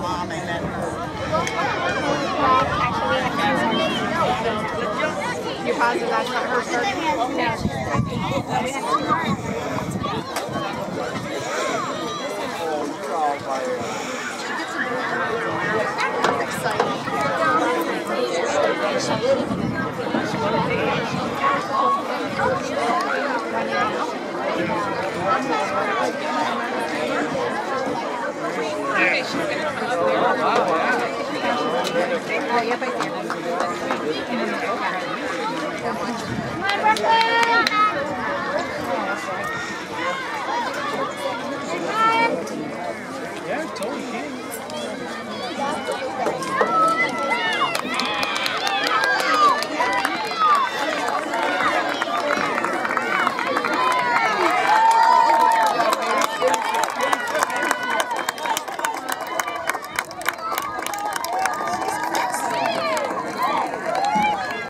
mom and then her. You're positive that's not her first? Yeah, totally can.